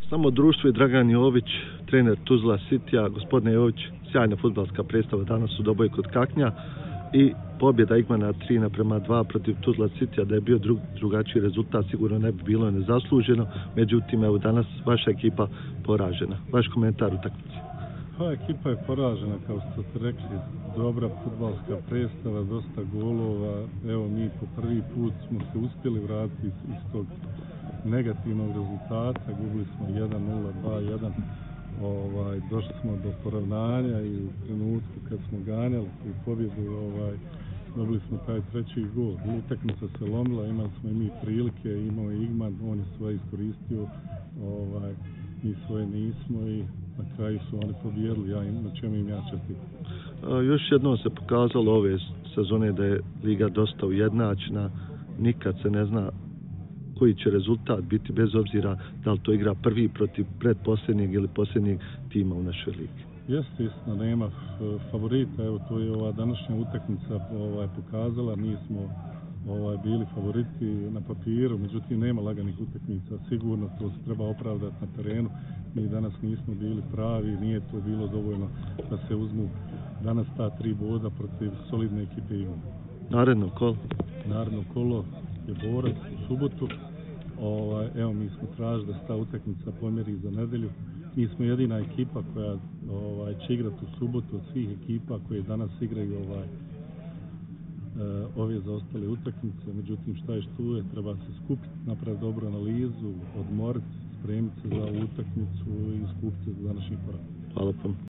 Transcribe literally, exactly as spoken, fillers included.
Samo društvo i Dragan Jović, trener Tuzla Citya. Gospodine Jović, sjajna fudbalska predstava danas u Doboji kod Kaknja i pobjeda Igmana tri naprema dva protiv Tuzla Citya. Da je bio drug, drugačiji rezultat, sigurno ne bi bilo nezasluženo. Međutim, evo danas vaša ekipa poražena. Vaš komentar u utakmici? Pa, ekipa je poražena, kao što ste rekli, dobra fudbalska predstava, dosta golova. Evo, mi po prvi put smo se uspjeli vratiti iz, iz tog negativnog rezultata, gubili smo jedan nula, dva jedan, ovaj, došli smo do poravnanja i u trenutku kad smo ganjali tu pobjedu, ovaj, dobili smo taj treći gol. Utakmica se lomila, imali smo i mi prilike, imao je Igman, on je svoje iskoristio, ovaj, mi svoje nismo i na kraju su oni pobijedili, ja im, na čemu im ja čestitam. Još jednom se pokazalo ove sezone da je liga dosta ujednačena, nikad se ne zna koji će rezultat biti, bez obzira da li to igra prvi protiv predposljednjeg ili posljednjeg tima u našoj ligi. Jeste, istina, nema favorita, evo to je ova današnja utakmica ovaj, pokazala, mi smo ovaj, bili favoriti na papiru, međutim nema laganih utakmica, sigurno to se treba opravdati na terenu, mi danas nismo bili pravi, nije to bilo dovoljno da se uzmu danas ta tri boda protiv solidne ekipe Igman. Naredno kolo? Naredno kolo je Borac u subotu. Ovaj, evo, mi smo tražili da se ta utakmica pomjeri za nedelju. Mi smo jedina ekipa koja ovaj, će igrati u subotu od svih ekipa koje danas igraju ovaj, e, ove zaostale utakmice. Međutim, šta je što je, treba se skupiti, napraviti dobru analizu, odmoriti, spremiti se za utakmicu i skupiti se za današnji poraz. Hvala vam.